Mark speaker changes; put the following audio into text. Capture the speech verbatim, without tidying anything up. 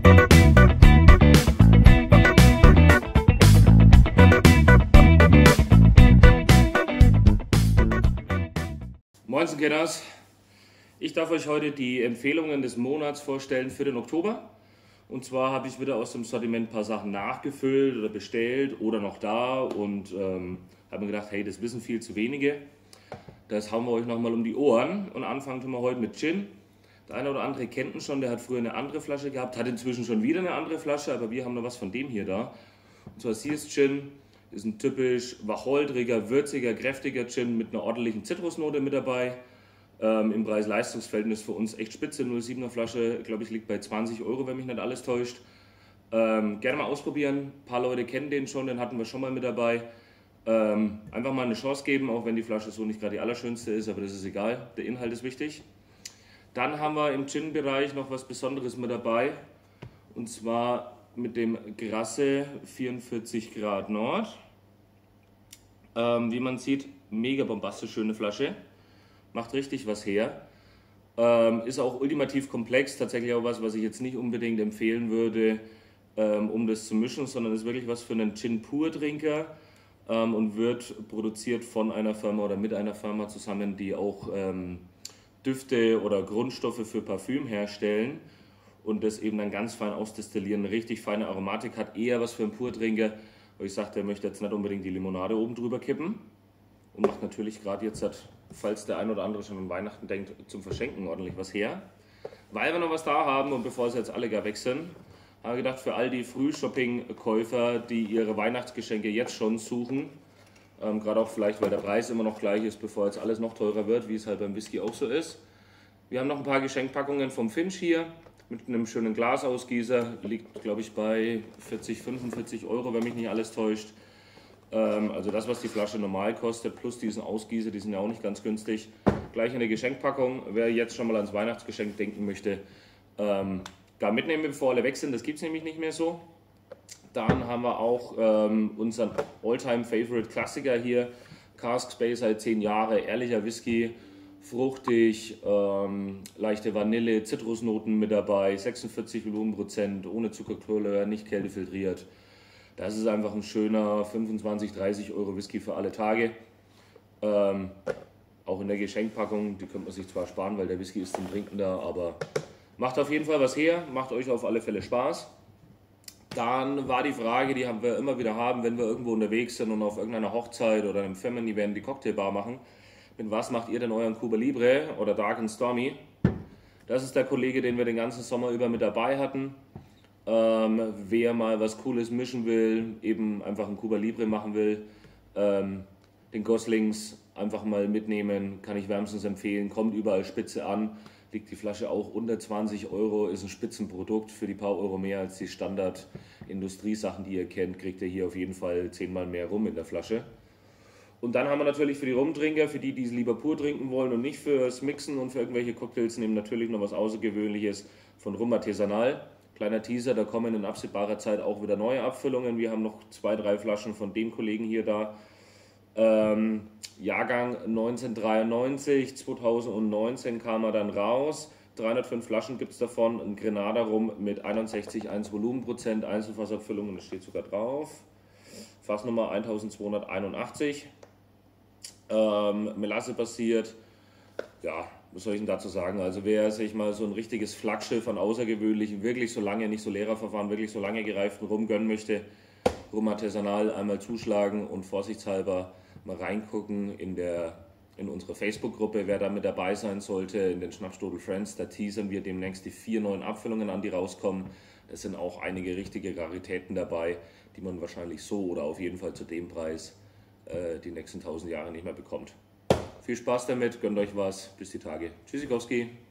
Speaker 1: Moinsen Kenners, ich darf euch heute die Empfehlungen des Monats vorstellen für den Oktober. Und zwar habe ich wieder aus dem Sortiment ein paar Sachen nachgefüllt oder bestellt oder noch da und ähm, habe mir gedacht, hey, das wissen viel zu wenige. Das hauen wir euch nochmal um die Ohren und anfangen tun wir heute mit Gin. Der eine oder andere kennt ihn schon, der hat früher eine andere Flasche gehabt, hat inzwischen schon wieder eine andere Flasche, aber wir haben noch was von dem hier da. Und zwar Sears Gin. Ist ein typisch wacholtriger, würziger, kräftiger Gin mit einer ordentlichen Zitrusnote mit dabei. Ähm, Im Preis-Leistungs-Verhältnis für uns echt spitze. null Komma siebener Flasche, glaube ich, liegt bei zwanzig Euro, wenn mich nicht alles täuscht. Ähm, gerne mal ausprobieren. Ein paar Leute kennen den schon, den hatten wir schon mal mit dabei. Ähm, einfach mal eine Chance geben, auch wenn die Flasche so nicht gerade die allerschönste ist, aber das ist egal. Der Inhalt ist wichtig. Dann haben wir im Gin-Bereich noch was Besonderes mit dabei. Und zwar mit dem Grasse vierundvierzig Grad Nord. Ähm, wie man sieht, mega bombastisch schöne Flasche. Macht richtig was her. Ähm, ist auch ultimativ komplex. Tatsächlich auch was, was ich jetzt nicht unbedingt empfehlen würde, ähm, um das zu mischen, sondern ist wirklich was für einen Gin-Pur-Trinker ähm, und wird produziert von einer Firma oder mit einer Firma zusammen, die auch ähm, Düfte oder Grundstoffe für Parfüm herstellen. Und das eben dann ganz fein ausdestillieren, eine richtig feine Aromatik hat, eher was für einen Purtrinker, weil ich sagte, er möchte jetzt nicht unbedingt die Limonade oben drüber kippen und macht natürlich gerade jetzt, falls der ein oder andere schon an Weihnachten denkt, zum Verschenken ordentlich was her. Weil wir noch was da haben und bevor sie jetzt alle gar weg sind, habe ich gedacht, für all die Frühshopping-Käufer, die ihre Weihnachtsgeschenke jetzt schon suchen, ähm, gerade auch vielleicht, weil der Preis immer noch gleich ist, bevor jetzt alles noch teurer wird, wie es halt beim Whisky auch so ist. Wir haben noch ein paar Geschenkpackungen vom Finch hier. Mit einem schönen Glasausgießer, liegt glaube ich bei vierzig, fünfundvierzig Euro, wenn mich nicht alles täuscht. Ähm, also das, was die Flasche normal kostet, plus diesen Ausgießer, die sind ja auch nicht ganz günstig. Gleich eine Geschenkpackung, wer jetzt schon mal ans Weihnachtsgeschenk denken möchte, ähm, gar mitnehmen, bevor alle weg sind, das gibt es nämlich nicht mehr so. Dann haben wir auch ähm, unseren All-Time-Favorite-Klassiker hier, Cask Space, seit zehn Jahre, ehrlicher Whisky. Fruchtig, ähm, leichte Vanille, Zitrusnoten mit dabei, sechsundvierzig Volumenprozent, ohne Zuckercouleur, nicht kältefiltriert. Das ist einfach ein schöner fünfundzwanzig, dreißig Euro Whisky für alle Tage. Ähm, auch in der Geschenkpackung, die könnte man sich zwar sparen, weil der Whisky ist zum Trinken da, aber macht auf jeden Fall was her, macht euch auf alle Fälle Spaß. Dann war die Frage, die wir immer wieder haben, wenn wir irgendwo unterwegs sind und auf irgendeiner Hochzeit oder einem Firmen-Event die Cocktailbar machen. Mit was macht ihr denn euren Cuba Libre oder Dark and Stormy? Das ist der Kollege, den wir den ganzen Sommer über mit dabei hatten. Ähm, wer mal was Cooles mischen will, eben einfach ein Cuba Libre machen will, ähm, den Goslings einfach mal mitnehmen, kann ich wärmstens empfehlen. Kommt überall spitze an, liegt die Flasche auch unter zwanzig Euro, ist ein Spitzenprodukt für die paar Euro mehr als die Standard-Industriesachen, die ihr kennt, kriegt ihr hier auf jeden Fall zehnmal mehr rum in der Flasche. Und dann haben wir natürlich für die Rumtrinker, für die, die es lieber pur trinken wollen und nicht fürs Mixen und für irgendwelche Cocktails nehmen, natürlich noch was Außergewöhnliches von Rum Artisanal. Kleiner Teaser, da kommen in absehbarer Zeit auch wieder neue Abfüllungen. Wir haben noch zwei, drei Flaschen von dem Kollegen hier da. Ähm, Jahrgang neunzehnhundertdreiundneunzig, zweitausendneunzehn kam er dann raus. dreihundertfünf Flaschen gibt es davon. Ein Grenada Rum mit einundsechzig Komma eins Volumenprozent, Einzelfassabfüllungen, das steht sogar drauf. Fassnummer eintausendzweihunderteinundachtzig. Ähm, Melasse basiert, ja, was soll ich denn dazu sagen? Also wer sich mal so ein richtiges Flaggschiff an außergewöhnlichen, wirklich so lange, nicht so Lehrerverfahren, wirklich so lange gereiften Rum gönnen möchte, Rum Artisanal einmal zuschlagen und vorsichtshalber mal reingucken in, der, in unsere Facebook-Gruppe, wer da mit dabei sein sollte, in den Schnapsstodel Friends, da teasern wir demnächst die vier neuen Abfüllungen an, die rauskommen. Es sind auch einige richtige Raritäten dabei, die man wahrscheinlich so oder auf jeden Fall zu dem Preis äh, die nächsten tausend Jahre nicht mehr bekommt. Viel Spaß damit, gönnt euch was, bis die Tage. Tschüssikowski.